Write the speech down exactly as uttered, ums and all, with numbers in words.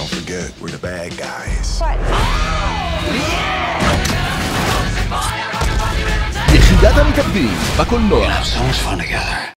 forget, we're the bad guys. יחידת המתאבדים, בקולנוע. So much fun together.